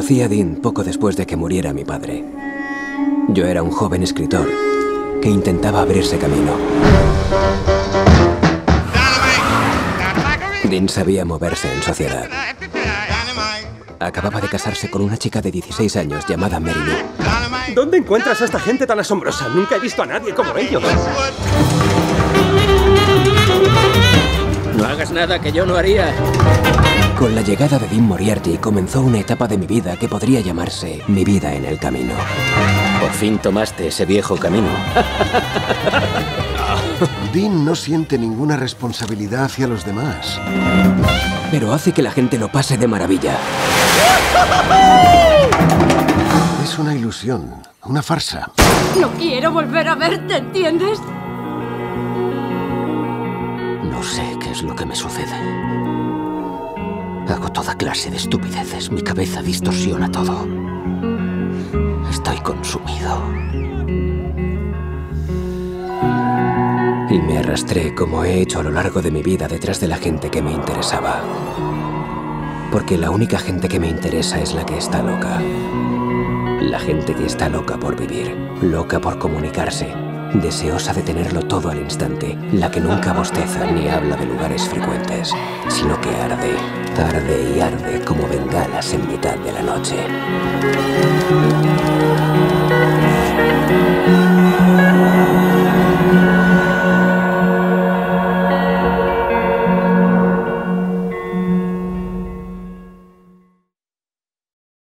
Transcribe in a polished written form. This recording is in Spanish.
Conocí a Dean poco después de que muriera mi padre. Yo era un joven escritor que intentaba abrirse camino. Dean sabía moverse en sociedad. Acababa de casarse con una chica de 16 años llamada Mary Lou. ¿Dónde encuentras a esta gente tan asombrosa? Nunca he visto a nadie como ellos. No hagas nada que yo no haría. Con la llegada de Dean Moriarty comenzó una etapa de mi vida que podría llamarse mi vida en el camino. Por fin tomaste ese viejo camino. Dean no siente ninguna responsabilidad hacia los demás. Pero hace que la gente lo pase de maravilla. Es una ilusión, una farsa. No quiero volver a verte, ¿entiendes? No sé qué es lo que me sucede. Hago toda clase de estupideces. Mi cabeza distorsiona todo. Estoy consumido. Y me arrastré, como he hecho a lo largo de mi vida, detrás de la gente que me interesaba. Porque la única gente que me interesa es la que está loca. La gente que está loca por vivir, loca por comunicarse, deseosa de tenerlo todo al instante, la que nunca bosteza ni habla de lugares frecuentes, sino que arde, arde y arde como bengalas en mitad de la noche.